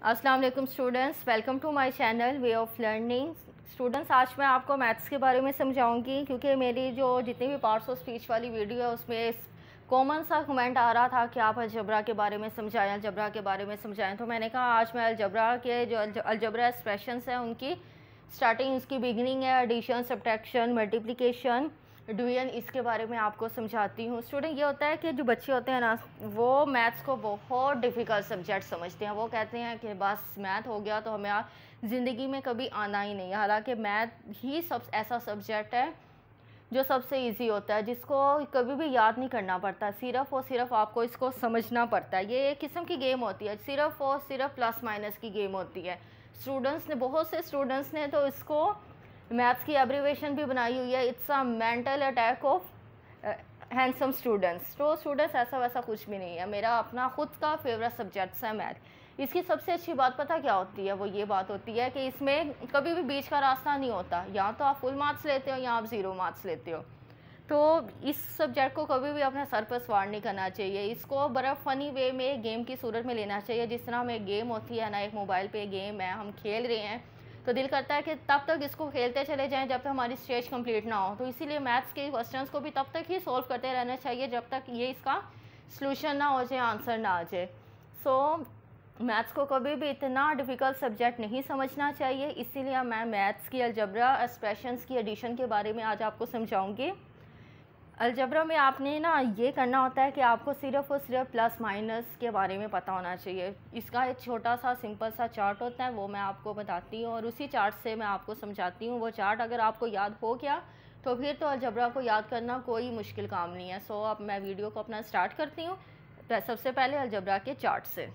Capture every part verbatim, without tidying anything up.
अस्सलाम वालेकुम students, welcome to my channel way of learning. Students, आज मैं आपको मैथ्स के बारे में समझाऊंगी क्योंकि मेरी जो जितनी भी पार्ट्स ऑफ स्पीच वाली वीडियो है उसमें कॉमन सा कमेंट आ रहा था कि आप अलजबरा के बारे में समझाएं, अलजबरा के बारे में समझाएं। तो मैंने कहा आज मैं अलजबरा के जो अलजबरा एक्सप्रेशंस हैं उनकी स्टार्टिंग, उसकी बिगिनिंग है, एडिशन, सब्ट्रैक्शन, मल्टीप्लिकेशन, डिवीजन, इसके बारे में आपको समझाती हूँ। स्टूडेंट, ये होता है कि जो बच्चे होते हैं ना, वो मैथ्स को बहुत डिफ़िकल्ट सब्जेक्ट समझते हैं। वो कहते हैं कि बस मैथ हो गया तो हमें ज़िंदगी में कभी आना ही नहीं। हालांकि मैथ ही सब ऐसा सब्जेक्ट है जो सबसे इजी होता है, जिसको कभी भी याद नहीं करना पड़ता, सिर्फ और सिर्फ आपको इसको समझना पड़ता है। ये एक किस्म की गेम होती है, सिर्फ और सिर्फ प्लस माइनस की गेम होती है। स्टूडेंट्स ने, बहुत से स्टूडेंट्स ने तो इसको मैथ्स की एब्रीवेशन भी बनाई हुई है, it's a mental attack of handsome students. तो स्टूडेंट्स, ऐसा वैसा कुछ भी नहीं है, मेरा अपना खुद का फेवरेट सब्जेक्ट है मैथ। इसकी सबसे अच्छी बात पता क्या होती है? वो ये बात होती है कि इसमें कभी भी बीच का रास्ता नहीं होता, या तो आप फुल मार्क्स लेते हो या आप ज़ीरो मार्क्स लेते हो। तो इस सब्जेक्ट को कभी भी अपने सर पर सवार नहीं करना चाहिए, इसको बड़ा फ़नी वे में गेम की सूरत में लेना चाहिए। जिस तरह में गेम होती है ना, एक मोबाइल पे गेम है, हम खेल रहे हैं तो दिल करता है कि तब तक इसको खेलते चले जाएं जब तक हमारी स्टेज कंप्लीट ना हो। तो इसीलिए मैथ्स के क्वेश्चंस को भी तब तक ही सॉल्व करते रहना चाहिए जब तक ये इसका सॉल्यूशन ना हो जाए, आंसर ना आ जाए। सो मैथ्स को कभी भी इतना डिफ़िकल्ट सब्जेक्ट नहीं समझना चाहिए। इसीलिए मैं मैथ्स की अलजबरा एक्सप्रेशंस की एडिशन के बारे में आज आपको समझाऊंगी। अलजबरा में आपने ना ये करना होता है कि आपको सिर्फ और सिर्फ प्लस माइनस के बारे में पता होना चाहिए। इसका एक छोटा सा सिंपल सा चार्ट होता है, वो मैं आपको बताती हूँ और उसी चार्ट से मैं आपको समझाती हूँ। वो चार्ट अगर आपको याद हो गया तो फिर तो अलजबरा को याद करना कोई मुश्किल काम नहीं है। सो अब मैं वीडियो को अपना स्टार्ट करती हूँ। सबसे पहले अलजबरा के चार्ट से।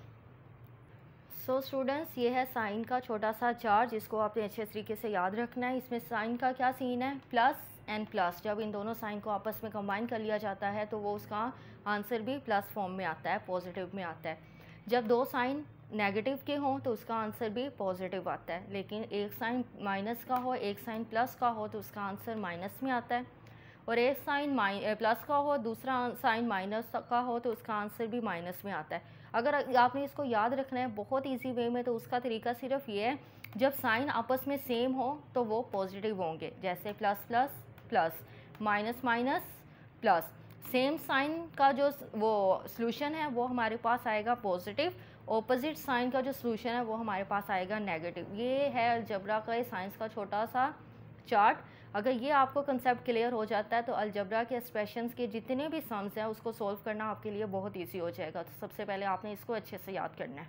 सो so, स्टूडेंट्स, ये है साइन का छोटा सा चार्ट जिसको आपने अच्छे तरीके से याद रखना है। इसमें साइन का क्या सीन है? Plus and plus. जब इन दोनों साइन को आपस में कंबाइन कर लिया जाता है तो वो उसका आंसर भी प्लस फॉर्म में आता है, पॉजिटिव में आता है। जब दो साइन नेगेटिव के हों तो उसका आंसर भी पॉजिटिव आता है, लेकिन एक साइन माइनस का हो, एक साइन प्लस का हो तो उसका आंसर माइनस में आता है। और एक साइन माइ प्लस का हो, दूसरा साइन माइनस का हो तो उसका आंसर भी माइनस में आता है। अगर आपने इसको याद रखना है बहुत इजी वे में तो उसका तरीका सिर्फ ये है, जब साइन आपस में सेम हो तो वो पॉजिटिव होंगे। जैसे plus plus plus, minus minus plus. Same sign का जो वो सॉल्यूशन है वो हमारे पास आएगा पॉजिटिव, ऑपोजिट साइन का जो सॉल्यूशन है वो हमारे पास आएगा नेगेटिव। ये है अलजबरा का साइंस का छोटा सा चार्ट। अगर ये आपको कंसेप्ट क्लियर हो जाता है तो अलजबरा के एक्सप्रेशंस के जितने भी सम्स हैं उसको सॉल्व करना आपके लिए बहुत ईजी हो जाएगा। तो सबसे पहले आपने इसको अच्छे से याद करना है।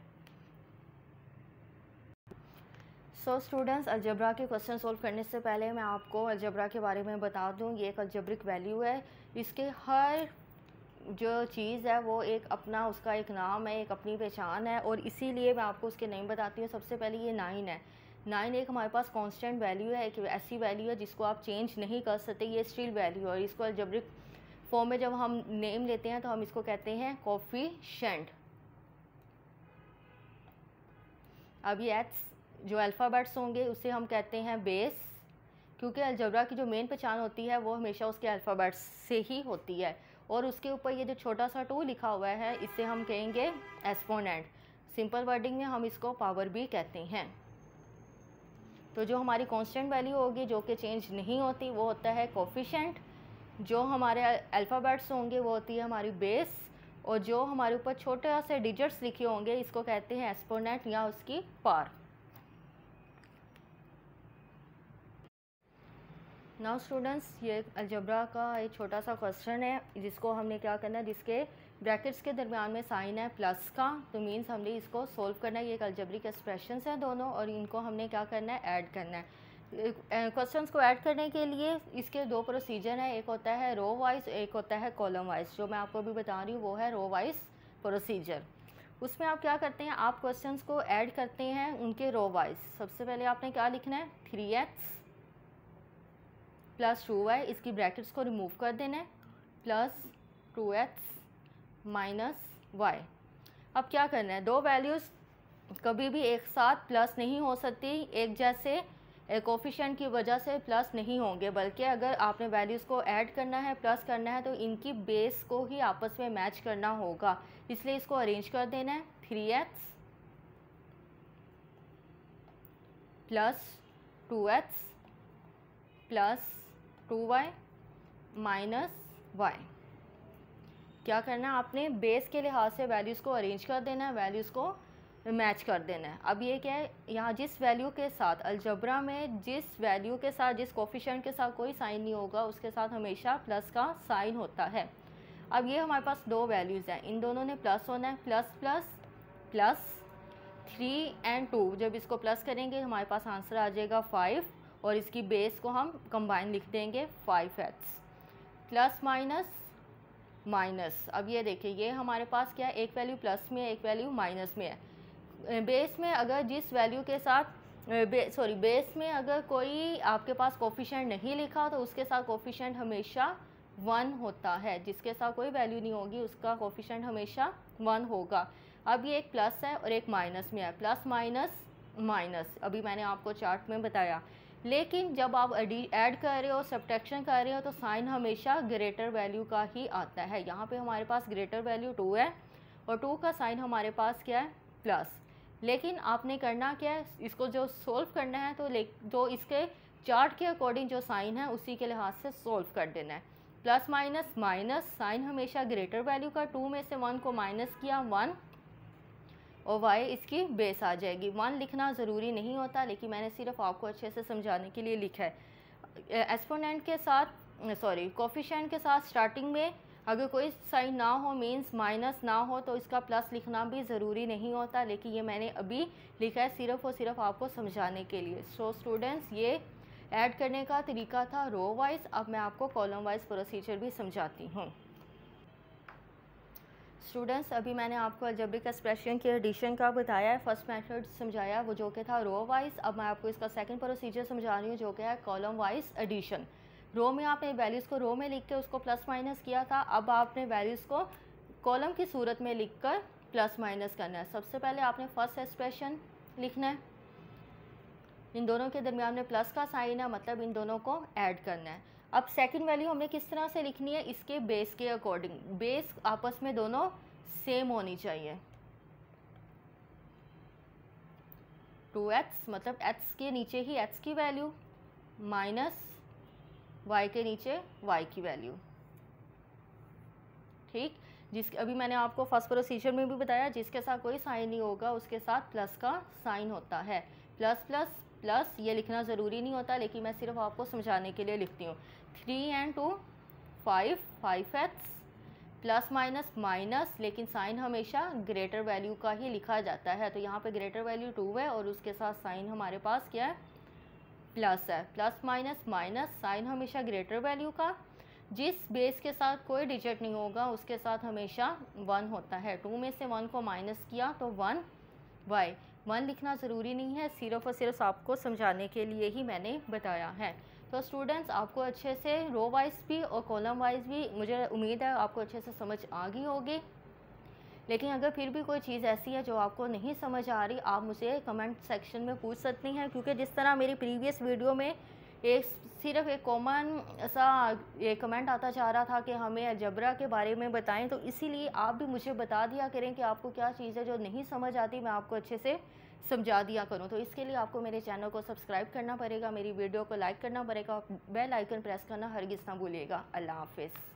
सो स्टूडेंट्स, अलजबरा के क्वेश्चन सॉल्व करने से पहले मैं आपको अलजबरा के बारे में बता दूं। ये एक अलजब्रिक वैल्यू है, इसके हर जो चीज़ है वो एक अपना, उसका एक नाम है, एक अपनी पहचान है, और इसीलिए मैं आपको उसके नेम बताती हूँ। सबसे पहले ये नाइन है। नाइन एक हमारे पास कांस्टेंट वैल्यू है, एक ऐसी वैल्यू है जिसको आप चेंज नहीं कर सकते, ये स्टिल वैल्यू है। और इसको अलजब्रिक फॉर्म में जब हम नेम लेते हैं तो हम इसको कहते हैं कोफिशिएंट। अब ये एक्स जो अल्फ़ाबेट्स होंगे उसे हम कहते हैं बेस, क्योंकि अलजबरा की जो मेन पहचान होती है वो हमेशा उसके अल्फ़ाबेट्स से ही होती है। और उसके ऊपर ये जो छोटा सा टू लिखा हुआ है इसे हम कहेंगे एक्सपोनेंट। सिंपल वर्डिंग में हम इसको पावर भी कहते हैं। तो जो हमारी कांस्टेंट वैल्यू होगी जो कि चेंज नहीं होती वो होता है कोफिशिएंट। जो हमारे अल्फ़ाबेट्स होंगे वो होती है हमारी बेस, और जो हमारे ऊपर छोटे से डिजिट्स लिखे होंगे इसको कहते हैं एक्सपोनेंट या उसकी पावर। नाउ स्टूडेंट्स, ये अलजबरा का एक छोटा सा क्वेश्चन है जिसको हमने क्या करना है, जिसके ब्रैकेट्स के दरमियान में साइन है प्लस का, तो मीन्स हमने इसको सॉल्व करना है। ये एक अलजब्रिक एक्सप्रेशंस हैं दोनों, और इनको हमने क्या करना है, ऐड करना है। क्वेश्चंस को ऐड करने के लिए इसके दो प्रोसीजर हैं, एक होता है रो वाइज, एक होता है कॉलम वाइज। जो मैं आपको अभी बता रही हूँ वो है रो वाइज प्रोसीजर। उसमें आप क्या करते हैं, आप क्वेश्चंस को ऐड करते हैं उनके रो वाइज। सबसे पहले आपने क्या लिखना है, three x plus two y, इसकी ब्रैकेट्स को रिमूव कर देना है, plus two x minus y. अब क्या करना है, दो वैल्यूज़ कभी भी एक साथ प्लस नहीं हो सकती, एक जैसे कोफिशिएंट की वजह से प्लस नहीं होंगे, बल्कि अगर आपने वैल्यूज़ को ऐड करना है, प्लस करना है, तो इनकी बेस को ही आपस में मैच करना होगा। इसलिए इसको अरेंज कर देना है, three x plus two x plus two y minus y. क्या करना है आपने, बेस के लिहाज से वैल्यूज़ को अरेंज कर देना है, वैल्यूज़ को मैच कर देना है। अब ये क्या है, यहाँ जिस वैल्यू के साथ अलजबरा में जिस वैल्यू के साथ जिस कोफिशिएंट के साथ कोई साइन नहीं होगा उसके साथ हमेशा प्लस का साइन होता है। अब ये हमारे पास दो वैल्यूज़ हैं, इन दोनों ने प्लस होना है, plus plus plus three and two, जब इसको प्लस करेंगे हमारे पास आंसर आ जाएगा फाइव और इसकी बेस को हम कंबाइन लिख देंगे five x plus minus minus. अब ये देखिए ये हमारे पास क्या है, एक वैल्यू प्लस में एक वैल्यू माइनस में है। बेस में अगर जिस वैल्यू के साथ बे, सॉरी बेस में अगर कोई आपके पास कोफिशिएंट नहीं लिखा तो उसके साथ कोफिशिएंट हमेशा वन होता है, जिसके साथ कोई वैल्यू नहीं होगी उसका कोफिशिएंट हमेशा वन होगा। अब ये एक प्लस है और एक माइनस में है, प्लस माइनस माइनस अभी मैंने आपको चार्ट में बताया। लेकिन जब आप ऐड कर रहे हो सब्ट्रैक्शन कर रहे हो तो साइन हमेशा ग्रेटर वैल्यू का ही आता है। यहाँ पे हमारे पास ग्रेटर वैल्यू टू है और टू का साइन हमारे पास क्या है, प्लस। लेकिन आपने करना क्या है, इसको जो सोल्व करना है तो ले जो इसके चार्ट के अकॉर्डिंग जो साइन है उसी के लिहाज से सोल्व कर देना है। प्लस माइनस माइनस, साइन हमेशा ग्रेटर वैल्यू का, टू में से वन को माइनस किया वन और वाई इसकी बेस आ जाएगी। वन लिखना ज़रूरी नहीं होता लेकिन मैंने सिर्फ आपको अच्छे से समझाने के लिए लिखा है। एक्सपोनेंट के साथ सॉरी कोफिशिएंट के साथ स्टार्टिंग में अगर कोई साइन ना हो मींस माइनस ना हो तो इसका प्लस लिखना भी ज़रूरी नहीं होता, लेकिन ये मैंने अभी लिखा है सिर्फ और सिर्फ आपको समझाने के लिए। सो स्टूडेंट्स ये ऐड करने का तरीका था रो वाइज, अब मैं आपको कॉलम वाइज प्रोसीजर भी समझाती हूँ। स्टूडेंट्स अभी मैंने आपको अलजेब्रिक एक्सप्रेशन के एडिशन का बताया है, फर्स्ट मेथड समझाया वो जो कि था रो वाइज। अब मैं आपको इसका सेकंड प्रोसीजर समझा रही हूँ जो कि है कॉलम वाइज एडिशन। रो में आपने वैल्यूज़ को रो में लिख के उसको प्लस माइनस किया था, अब आपने वैल्यूज़ को कॉलम की सूरत में लिख कर प्लस माइनस करना है। सबसे पहले आपने फर्स्ट एक्सप्रेशन लिखना है, इन दोनों के दरमियान में प्लस का साइन है मतलब इन दोनों को ऐड करना है। अब सेकंड वैल्यू हमने किस तरह से लिखनी है, इसके बेस के अकॉर्डिंग, बेस आपस में दोनों सेम होनी चाहिए। टू एक्स मतलब एक्स के नीचे ही एक्स की वैल्यू माइनस वाई के नीचे वाई की वैल्यू, ठीक। जिस अभी मैंने आपको फर्स्ट प्रोसीजर में भी बताया जिसके साथ कोई साइन नहीं होगा उसके साथ प्लस का साइन होता है। प्लस प्लस प्लस ये लिखना ज़रूरी नहीं होता लेकिन मैं सिर्फ आपको समझाने के लिए लिखती हूँ। Three and two five, five x plus minus minus, लेकिन साइन हमेशा ग्रेटर वैल्यू का ही लिखा जाता है। तो यहाँ पे ग्रेटर वैल्यू टू है और उसके साथ साइन हमारे पास क्या है, प्लस है। प्लस माइनस माइनस, साइन हमेशा ग्रेटर वैल्यू का, जिस बेस के साथ कोई डिजिट नहीं होगा उसके साथ हमेशा वन होता है। टू में से वन को माइनस किया तो वन वाई। वन लिखना ज़रूरी नहीं है, सिर्फ और सिर्फ आपको समझाने के लिए ही मैंने बताया है। तो स्टूडेंट्स आपको अच्छे से रो वाइज भी और कॉलम वाइज भी मुझे उम्मीद है आपको अच्छे से समझ आ गई होगी। लेकिन अगर फिर भी कोई चीज़ ऐसी है जो आपको नहीं समझ आ रही आप मुझे कमेंट सेक्शन में पूछ सकती हैं, क्योंकि जिस तरह मेरी प्रीवियस वीडियो में एक सिर्फ एक कॉमन सा ये कमेंट आता जा रहा था कि हमें अलजबरा के बारे में बताएं, तो इसीलिए आप भी मुझे बता दिया करें कि आपको क्या चीज़ है जो नहीं समझ आती, मैं आपको अच्छे से समझा दिया करूं। तो इसके लिए आपको मेरे चैनल को सब्सक्राइब करना पड़ेगा, मेरी वीडियो को लाइक करना पड़ेगा, बेल आइकन प्रेस करना हरगिज़ ना भूलिएगा। अल्लाह हाफिज़।